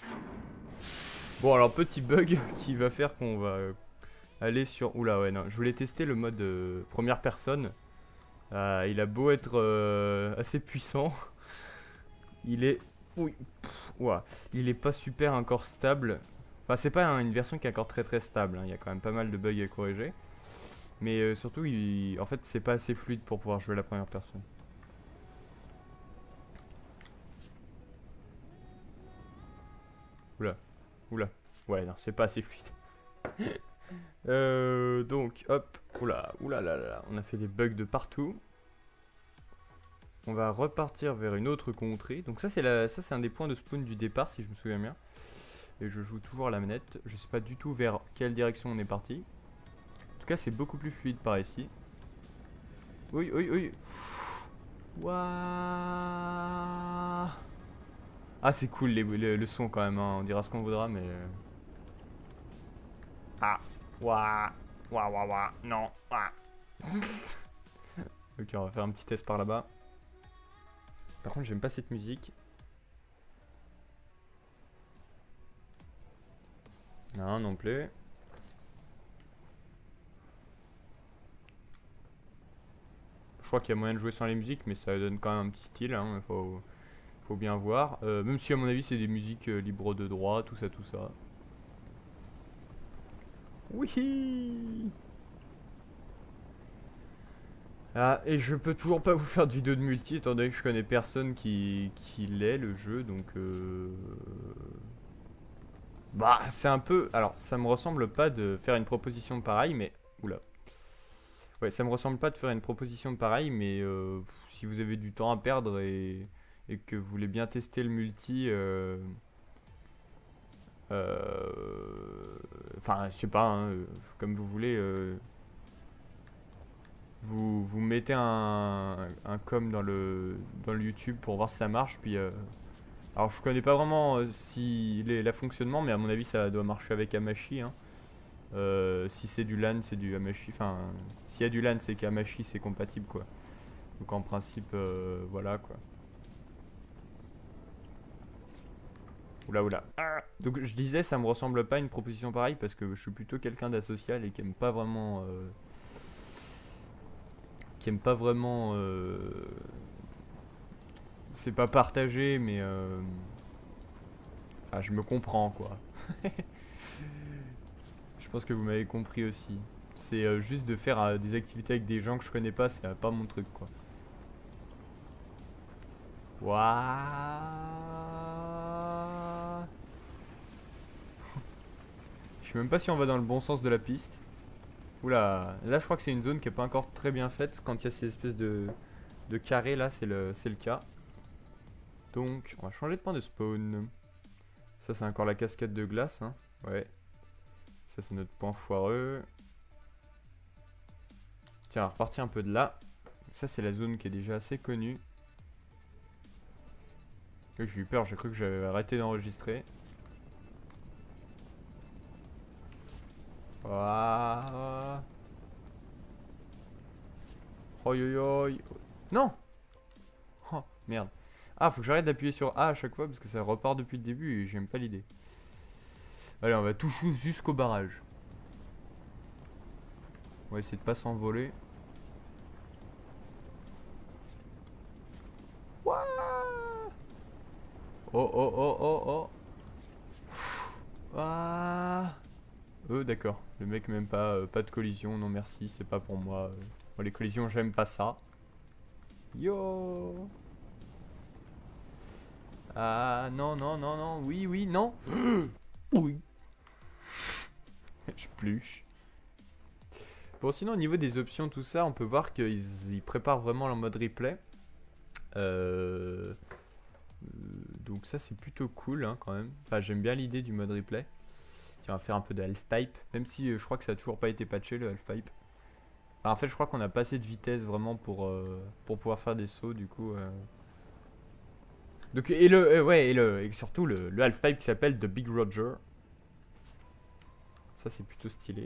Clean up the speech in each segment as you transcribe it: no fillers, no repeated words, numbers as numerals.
Bon alors petit bug qui va faire qu'on va aller sur... Oula ouais non, je voulais tester le mode première personne. Il a beau être assez puissant, il est... Oui, ouah, il est pas super encore stable. Enfin c'est pas une version qui est encore très stable, hein. Il y a quand même pas mal de bugs à corriger. Mais surtout, en fait c'est pas assez fluide pour pouvoir jouer la première personne. Oula, oula. Ouais non, c'est pas assez fluide. Donc, hop, oula, oula là là, on a fait des bugs de partout. On va repartir vers une autre contrée. Donc ça c'est un des points de spawn du départ si je me souviens bien. Et je joue toujours à la manette. Je sais pas du tout vers quelle direction on est parti. En tout cas c'est beaucoup plus fluide par ici. Oui, oui, oui. Waouh. Ah c'est cool le son quand même, hein. On dira ce qu'on voudra mais... Ah. Waouh. Waouh, waouh, waouh. Non. Ah. Ok, on va faire un petit test par là-bas. Par contre, j'aime pas cette musique. Non, non plus. Je crois qu'il y a moyen de jouer sans les musiques, mais ça donne quand même un petit style, hein. Faut bien voir. Même si à mon avis c'est des musiques libres de droit, tout ça, tout ça. Oui. Ah, et je peux toujours pas vous faire de vidéo de multi, étant donné que je connais personne qui l'ait le jeu, donc bah c'est un peu... Alors ça me ressemble pas de faire une proposition pareille, mais... Oula. Ouais, ça me ressemble pas de faire une proposition pareille, mais si vous avez du temps à perdre et que vous voulez bien tester le multi... enfin, je sais pas, hein, comme vous voulez... vous mettez un com dans le YouTube pour voir si ça marche, puis... alors je connais pas vraiment si la fonctionnement, mais à mon avis ça doit marcher avec Hamachi, hein. Si c'est du LAN, c'est du Hamachi. Enfin, s'il y a du LAN, c'est qu'Hamachi c'est compatible quoi. Donc en principe, voilà quoi. Oula oula. Ah. Donc je disais, ça me ressemble pas à une proposition pareille parce que je suis plutôt quelqu'un d'asocial et qui aime pas vraiment. Qui aime pas vraiment. C'est pas partagé, mais. Enfin, je me comprends quoi. Je pense que vous m'avez compris aussi. C'est juste de faire des activités avec des gens que je connais pas, c'est pas mon truc quoi. Waouh. Je sais même pas si on va dans le bon sens de la piste. Oula, là je crois que c'est une zone qui est pas encore très bien faite. Quand il y a ces espèces de carrés là, c'est le cas. Donc, on va changer de point de spawn. Ça c'est encore la cascade de glace, hein. Ouais. Ça c'est notre point foireux. Tiens, on va repartir un peu de là. Ça c'est la zone qui est déjà assez connue. J'ai eu peur, j'ai cru que j'avais arrêté d'enregistrer. Waouh. Oi oi oi. Non. Oh, merde. Ah, faut que j'arrête d'appuyer sur A à chaque fois parce que ça repart depuis le début et j'aime pas l'idée. Allez, on va tout jusqu'au barrage. On va essayer de pas s'envoler. Ouah. Oh oh oh oh oh. Ah. D'accord. Le mec même pas, pas de collision, non merci, c'est pas pour moi. Moi, les collisions, j'aime pas ça. Yo. Ah non non non non, oui oui non. Oui. Je pluche. Bon, sinon, au niveau des options, tout ça, on peut voir qu'ils préparent vraiment leur mode replay. Euh, donc, ça, c'est plutôt cool hein, quand même. Enfin, j'aime bien l'idée du mode replay. Tiens, on va faire un peu de half-pipe. Même si je crois que ça a toujours pas été patché le half-pipe. Enfin, en fait, je crois qu'on a pas assez de vitesse vraiment pour pouvoir faire des sauts, du coup. Donc, ouais, et surtout le half-pipe qui s'appelle The Big Roger. Ça, c'est plutôt stylé.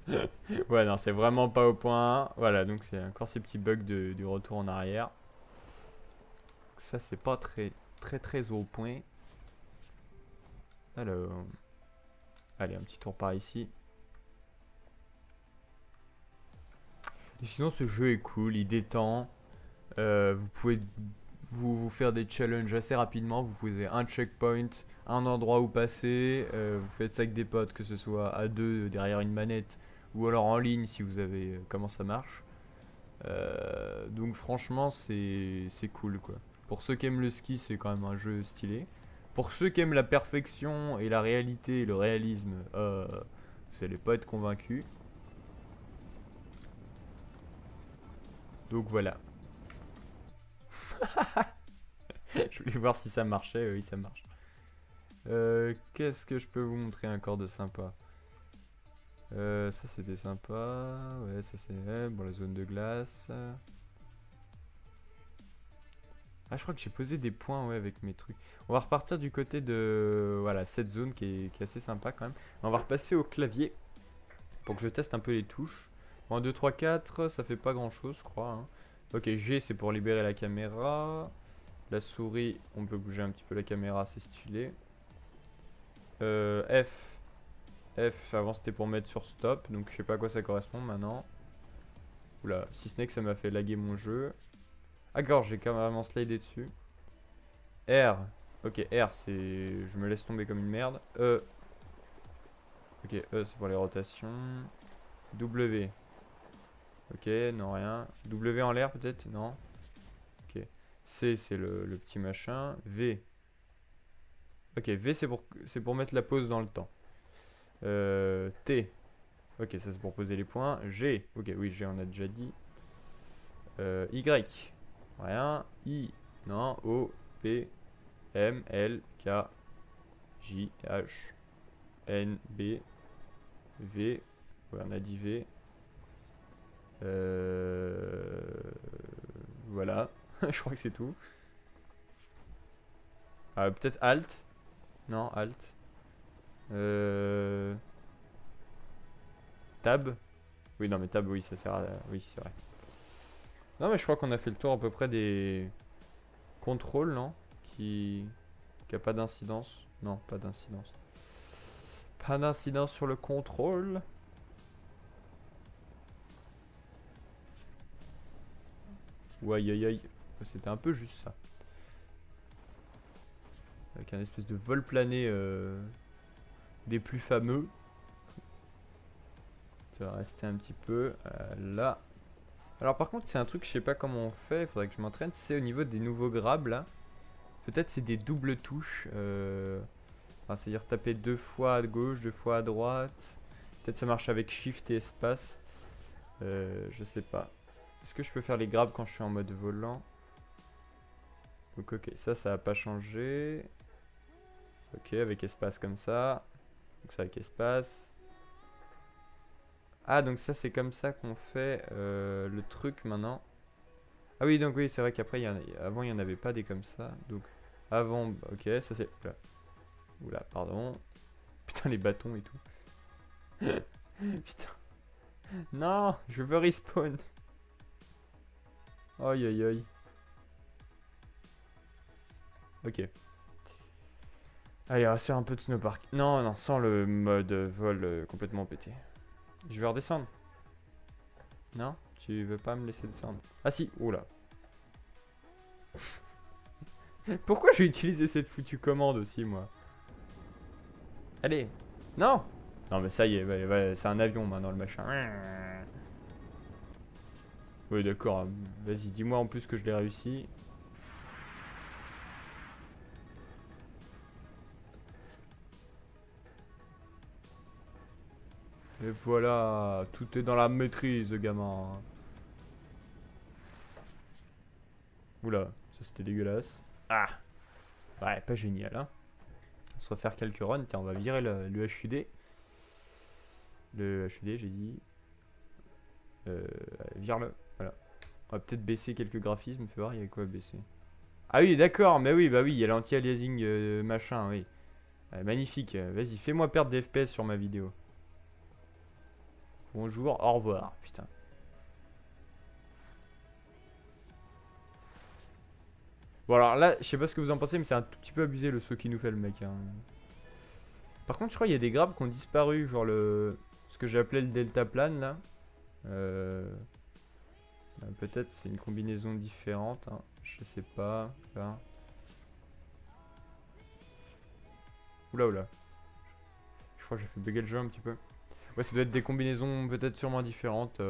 Ouais, non, c'est vraiment pas au point. Voilà, donc c'est encore ces petits bugs du retour en arrière. Ça, c'est pas très au point. Alors, allez, un petit tour par ici. Et sinon, ce jeu est cool, il détend. Vous pouvez vous faire des challenges assez rapidement. Vous posez un checkpoint, un endroit où passer. Vous faites ça avec des potes, que ce soit à deux derrière une manette ou alors en ligne si vous avez comment ça marche. Donc franchement c'est cool quoi. Pour ceux qui aiment le ski c'est quand même un jeu stylé. Pour ceux qui aiment la perfection et la réalité et le réalisme, vous allez pas être convaincus. Donc voilà. Je voulais voir si ça marchait, oui ça marche. Qu'est-ce que je peux vous montrer encore de sympa? Ça c'était sympa. Ouais, ça c'est bon, la zone de glace. Ah, je crois que j'ai posé des points ouais, avec mes trucs. On va repartir du côté de voilà, cette zone qui est assez sympa quand même. On va repasser au clavier pour que je teste un peu les touches. Bon, 1, 2, 3, 4, ça fait pas grand chose, je crois. Hein. Ok, G c'est pour libérer la caméra. La souris, on peut bouger un petit peu la caméra, c'est stylé. F. F, avant c'était pour mettre sur stop, donc je sais pas à quoi ça correspond maintenant. Oula, si ce n'est que ça m'a fait laguer mon jeu. Ah, d'accord, j'ai carrément slidé dessus. R. Ok, R, c'est. Je me laisse tomber comme une merde. E. Ok, E, c'est pour les rotations. W. Ok, non, rien. W en l'air, peut-être? Non. Ok. C, c'est le petit machin. V. Ok, V, c'est pour mettre la pause dans le temps. T. Ok, ça c'est pour poser les points. G. Ok, oui, G, on a déjà dit. Y. Rien. I. Non. O. P. M. L. K. J. H. N. B. V. Ouais, on a dit V. Voilà. Je crois que c'est tout. Peut-être Alt. Non, Alt. Tab. Oui, non, mais Tab, oui, ça sert à. Oui, c'est vrai. Non, mais je crois qu'on a fait le tour à peu près des contrôles, non? Qui a pas d'incidence. Non, pas d'incidence. Pas d'incidence sur le contrôle. Ouais, aïe aïe aïe. C'était un peu juste ça. Avec un espèce de vol plané des plus fameux. Ça va rester un petit peu là. Alors par contre, c'est un truc, je sais pas comment on fait, il faudrait que je m'entraîne. C'est au niveau des nouveaux grabs là. Peut-être c'est des doubles touches. Enfin, c'est-à-dire taper 2 fois à gauche, 2 fois à droite. Peut-être ça marche avec Shift et espace. Je sais pas. Est-ce que je peux faire les grabs quand je suis en mode volant? Donc ok, ça a pas changé. Ok, avec espace comme ça. Donc ça avec espace. Ah, donc ça c'est comme ça qu'on fait le truc maintenant. Ah oui, donc oui, c'est vrai qu'après, avant il n'y en avait pas des comme ça. Donc avant, ok, ça c'est... Oula. Oula, pardon. Putain, les bâtons et tout. Putain. Non, je veux respawn. Aïe aïe aïe. Ok. Allez, on va se faire un peu de snowpark. Non, non, sans le mode vol complètement pété. Je vais redescendre. Non? Tu veux pas me laisser descendre? Ah si, oula. Pourquoi j'ai utilisé cette foutue commande aussi, moi? Allez. Non! Non, mais ça y est, ouais, c'est un avion maintenant, le machin. Oui, d'accord. Vas-y, dis-moi en plus que je l'ai réussi. Et voilà, tout est dans la maîtrise, gamin. Oula, ça c'était dégueulasse. Ah! Ouais, pas génial, hein. On va se refaire quelques runs. Tiens, on va virer le HUD. Le HUD, j'ai dit. Vire-le. Voilà. On va peut-être baisser quelques graphismes. Fais voir, il y a quoi à baisser. Ah oui, d'accord, mais oui, bah oui, il y a l'anti-aliasing machin, oui. Magnifique. Vas-y, fais-moi perdre des FPS sur ma vidéo. Bonjour, au revoir. Putain. Bon alors là, je sais pas ce que vous en pensez, mais c'est un tout petit peu abusé le saut qui nous fait le mec. Hein. Par contre, je crois qu'il y a des grabs qui ont disparu, genre ce que j'ai appelé le deltaplane là. Peut-être c'est une combinaison différente, hein. Je sais pas. Là. Oula oula. Je crois que j'ai fait bugger le jeu un petit peu. Ouais, ça doit être des combinaisons peut-être sûrement différentes.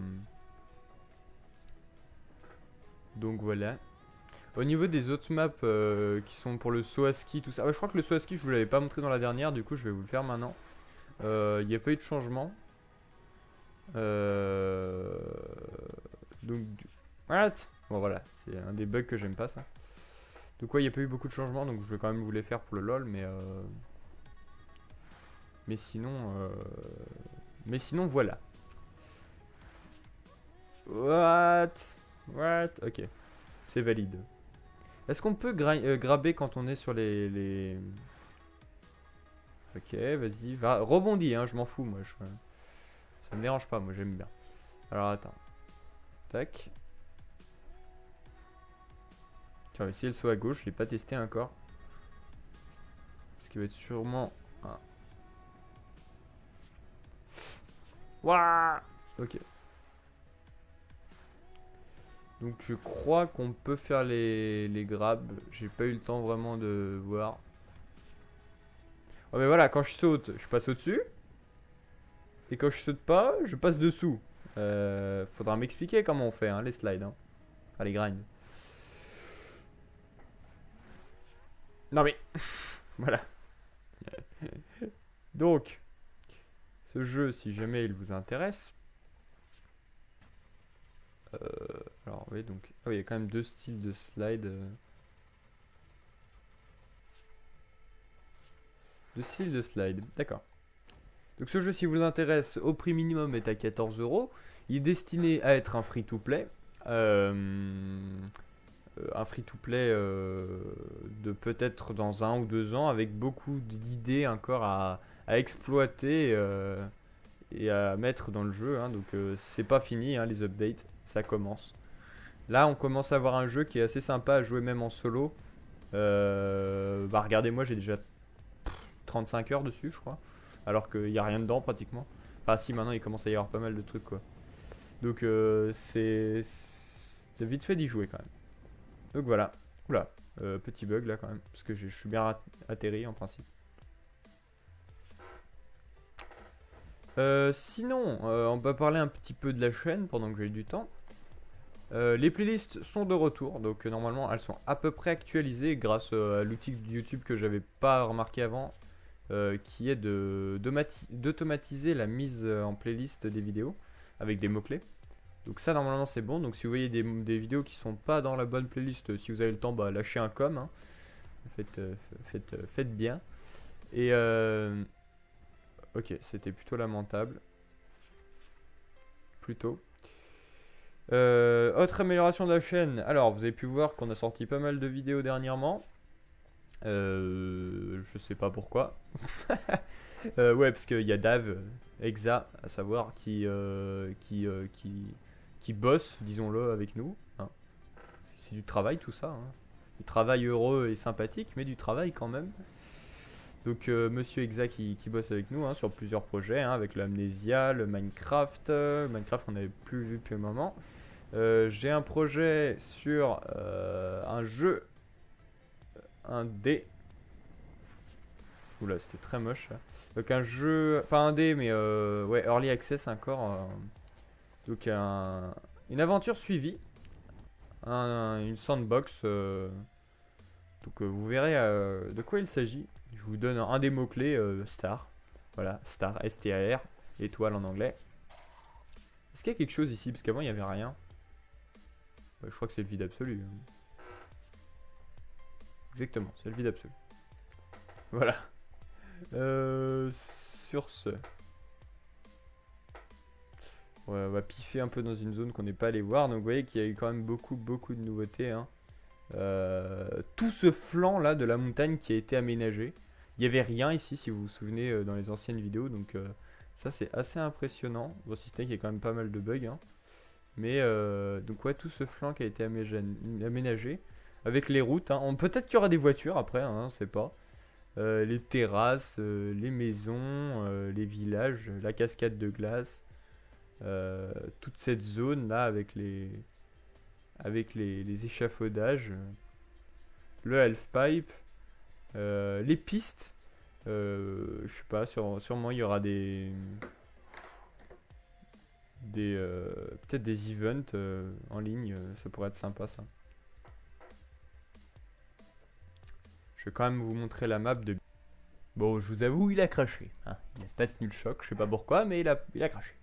Donc voilà. Au niveau des autres maps qui sont pour le saut à ski, tout ça. Ouais, je crois que le saut à ski, je vous l'avais pas montré dans la dernière, du coup je vais vous le faire maintenant. Il n'y a pas eu de changement. Donc, what? Bon voilà, c'est un des bugs que j'aime pas ça. Donc ouais, il n'y a pas eu beaucoup de changements, donc je vais quand même vous les faire pour le LOL, mais sinon voilà. What? Ok, c'est valide. Est-ce qu'on peut graber quand on est sur les... Ok, vas-y, va, rebondis, hein, je m'en fous, moi. Ça me dérange pas, moi, j'aime bien. Alors, attends. Tac. Tiens, on va essayer le saut à gauche, je l'ai pas testé encore. Ce qui va être sûrement... Waouh. Ok. Donc je crois qu'on peut faire les grabs. J'ai pas eu le temps vraiment de voir. Oh mais voilà, quand je saute, je passe au-dessus. Et quand je saute pas, je passe dessous. Faudra m'expliquer comment on fait hein, les slides. Hein. Enfin les grinds. Non mais... voilà. Donc, ce jeu, si jamais il vous intéresse... alors oui, donc... Ah oui, il y a quand même deux styles de slide. Deux styles de slide, d'accord. Donc ce jeu, si vous intéresse, au prix minimum est à 14 €. Il est destiné à être un free-to-play. Un free-to-play de peut-être dans 1 ou 2 ans, avec beaucoup d'idées encore à exploiter et à mettre dans le jeu. Hein. Donc c'est pas fini, hein, les updates, ça commence. Là, on commence à avoir un jeu qui est assez sympa à jouer même en solo. Bah regardez-moi, j'ai déjà 35 heures dessus, je crois. Alors qu'il n'y a rien dedans pratiquement. Enfin si, maintenant il commence à y avoir pas mal de trucs quoi. Donc c'est vite fait d'y jouer quand même. Donc voilà. Oula, petit bug là quand même. Parce que je suis bien atterri en principe. Sinon, on va parler un petit peu de la chaîne pendant que j'ai du temps. Les playlists sont de retour, donc normalement elles sont à peu près actualisées grâce à l'outil de YouTube que j'avais pas remarqué avant, qui est d'automatiser la mise en playlist des vidéos avec des mots-clés. Donc ça normalement c'est bon, donc si vous voyez des vidéos qui sont pas dans la bonne playlist, si vous avez le temps, bah, lâchez un com, hein. Faites bien. Et ok, c'était plutôt lamentable. Plutôt. Autre amélioration de la chaîne. Alors, vous avez pu voir qu'on a sorti pas mal de vidéos dernièrement. Je sais pas pourquoi. Ouais, parce qu'il y a Dave, Exa, à savoir, qui bosse, disons-le, avec nous. Hein. C'est du travail tout ça. Hein. Du travail heureux et sympathique, mais du travail quand même. Donc Monsieur Exa qui bosse avec nous hein, sur plusieurs projets, hein, avec l'Amnesia, le Minecraft. Minecraft on n'avait plus vu depuis un moment. J'ai un projet sur un jeu, un dé. Oula, c'était très moche. Là. Donc un jeu, pas un dé, mais ouais, Early Access encore. Donc une aventure suivie, une sandbox. Donc vous verrez de quoi il s'agit. Je vous donne un des mots-clés, star. Voilà, star, S-T-A-R, étoile en anglais. Est-ce qu'il y a quelque chose ici? Parce qu'avant il n'y avait rien. Je crois que c'est le vide absolu. Exactement, c'est le vide absolu. Voilà. Sur ce. Ouais, on va piffer un peu dans une zone qu'on n'est pas allé voir. Donc vous voyez qu'il y a eu quand même beaucoup de nouveautés. Hein. Tout ce flanc là de la montagne qui a été aménagé. Il n'y avait rien ici si vous vous souvenez dans les anciennes vidéos. Donc Ça c'est assez impressionnant. Bon, si ce n'est qu'il y a quand même pas mal de bugs, hein. Mais donc ouais, tout ce flanc qui a été aménagé avec les routes, hein. Peut-être qu'il y aura des voitures après, hein, on sait pas. Les terrasses, les maisons, les villages, la cascade de glace, toute cette zone là avec les échafaudages, le half-pipe, les pistes. Je sais pas, sûrement il y aura peut-être des events en ligne, ça pourrait être sympa ça. Je vais quand même vous montrer la map de... Bon, je vous avoue, il a craché, hein. Il a pas tenu le choc, je sais pas pourquoi, mais il a craché.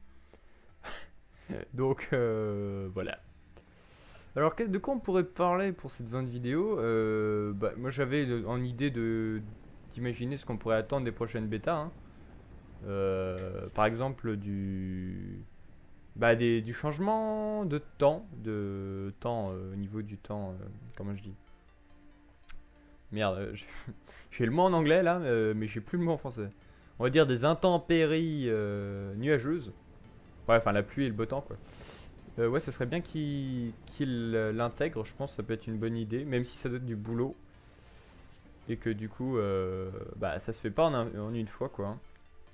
Donc, voilà. Alors, de quoi on pourrait parler pour cette 20 vidéo? Bah, moi, j'avais en idée d'imaginer ce qu'on pourrait attendre des prochaines bêtas, hein. Par exemple, du changement de temps, au niveau du temps, comment je dis? Merde, j'ai le mot en anglais là, mais j'ai plus le mot en français. On va dire des intempéries nuageuses. Ouais, enfin la pluie et le beau temps quoi. Ouais, ça serait bien qu'il l'intègre, je pense que ça peut être une bonne idée, même si ça doit être du boulot. Et que du coup, bah ça se fait pas en une fois quoi, hein.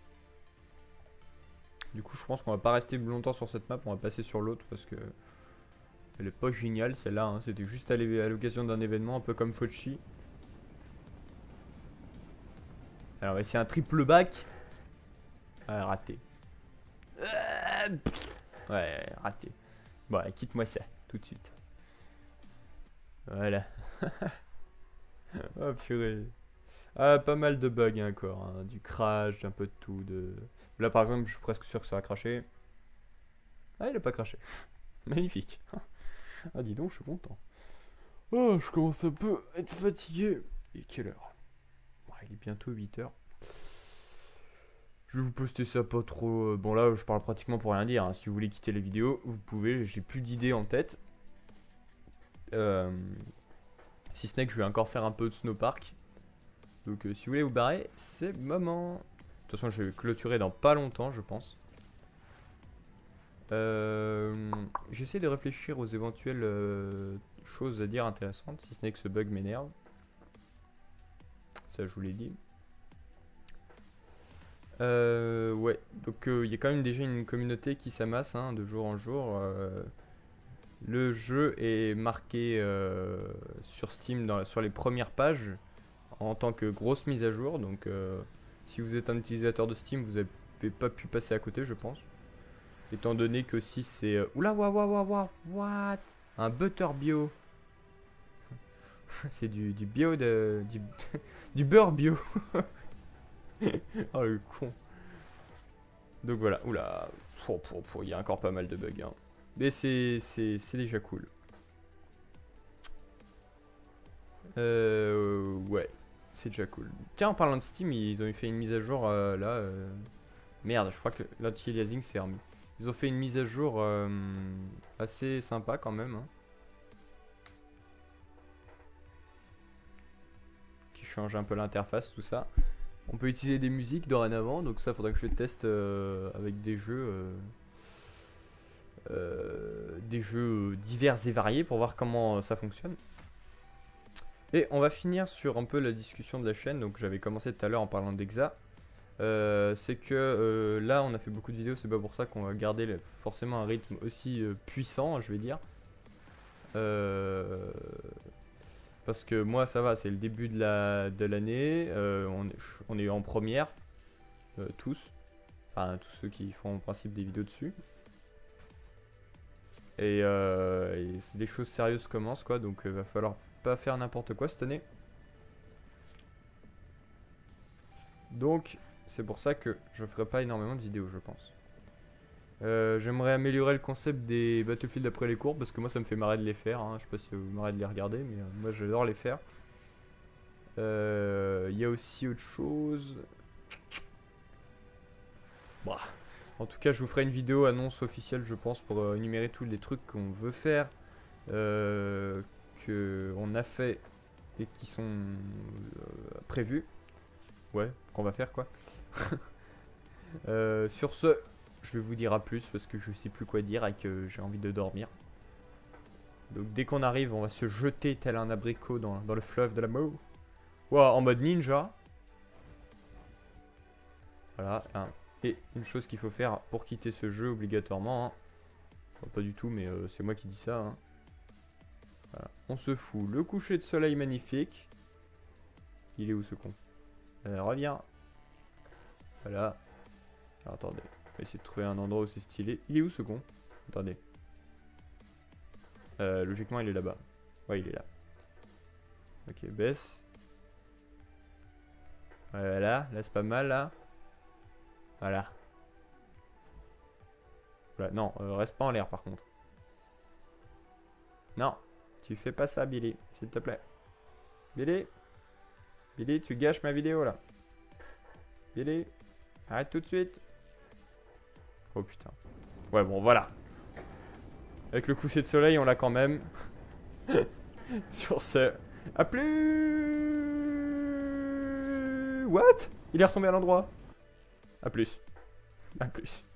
Du coup, je pense qu'on va pas rester longtemps sur cette map, on va passer sur l'autre parce que elle est pas géniale celle-là, hein. C'était juste à l'occasion d'un événement, un peu comme Fochi. Alors, c'est un triple back. Ah, raté. Ouais, raté. Bon, quitte-moi ça, tout de suite. Voilà. Oh purée. Ah, pas mal de bugs hein, encore, hein. Du crash, un peu de tout. Là, par exemple, je suis presque sûr que ça va cracher. Ah, il a pas craché. Magnifique. Ah, dis donc, je suis content. Oh, je commence un peu à être fatigué. Et quelle heure? Il est bientôt 8h. Je vais vous poster ça pas trop. Bon, là, je parle pratiquement pour rien dire, hein. Si vous voulez quitter les vidéos, vous pouvez. J'ai plus d'idées en tête. Si ce n'est que je vais encore faire un peu de snowpark. Donc, si vous voulez vous barrer, c'est le moment. De toute façon, je vais clôturer dans pas longtemps, je pense. J'essaie de réfléchir aux éventuelles choses à dire intéressantes. Si ce n'est que ce bug m'énerve. Ça, je vous l'ai dit. Ouais, donc il y a quand même déjà une communauté qui s'amasse hein, de jour en jour. Le jeu est marqué sur Steam sur les premières pages en tant que grosse mise à jour. Donc si vous êtes un utilisateur de Steam, vous n'avez pas pu passer à côté, je pense. Étant donné que si c'est... Oula, what? Un butter bio. C'est du bio du beurre bio. Oh le con. Donc voilà, oula, il y a encore pas mal de bugs, hein. Mais c'est déjà cool. Ouais, c'est déjà cool. Tiens, en parlant de Steam, ils ont fait une mise à jour là. Merde, je crois que l'anti-aliasing s'est remis. Ils ont fait une mise à jour assez sympa quand même, hein. Qui change un peu l'interface, tout ça. On peut utiliser des musiques dorénavant, donc ça faudrait que je teste avec des jeux divers et variés pour voir comment ça fonctionne. Et on va finir sur un peu la discussion de la chaîne. Donc j'avais commencé tout à l'heure en parlant d'Exa. C'est que là on a fait beaucoup de vidéos, c'est pas pour ça qu'on va garder forcément un rythme aussi puissant, je vais dire. Parce que moi ça va, c'est le début de l'année, on est en première, tous. Enfin tous ceux qui font en principe des vidéos dessus. Et les choses sérieuses commencent quoi, donc va falloir pas faire n'importe quoi cette année. Donc c'est pour ça que je ferai pas énormément de vidéos je pense. J'aimerais améliorer le concept des Battlefield après les cours parce que moi ça me fait marrer de les faire, hein. Je sais pas si vous marrez de les regarder mais moi j'adore les faire. Il y a aussi autre chose. Bah, en tout cas je vous ferai une vidéo annonce officielle je pense pour énumérer tous les trucs qu'on veut faire, qu'on a fait et qui sont prévus. Ouais, qu'on va faire quoi. Sur ce, je vais vous dire à plus parce que je sais plus quoi dire et que j'ai envie de dormir. Donc dès qu'on arrive, on va se jeter tel un abricot dans le fleuve de la mort. Wow, en mode ninja. Voilà. Et une chose qu'il faut faire pour quitter ce jeu obligatoirement. Hein. Enfin, pas du tout, mais c'est moi qui dis ça. Hein. Voilà. On se fout le coucher de soleil magnifique. Il est où ce con? Reviens. Voilà. Alors, attendez. On va essayer de trouver un endroit où c'est stylé. Il est où ce con? Attendez. Logiquement, il est là-bas. Ouais, il est là. Ok, baisse. Voilà, là c'est pas mal là. Voilà. Voilà, non, reste pas en l'air par contre. Non, tu fais pas ça Billy, s'il te plaît. Billy. Billy, tu gâches ma vidéo là. Billy, arrête tout de suite. Oh putain. Ouais bon voilà. Avec le coucher de soleil on l'a quand même. Sur ce. A plus. What? Il est retombé à l'endroit. A plus. A plus.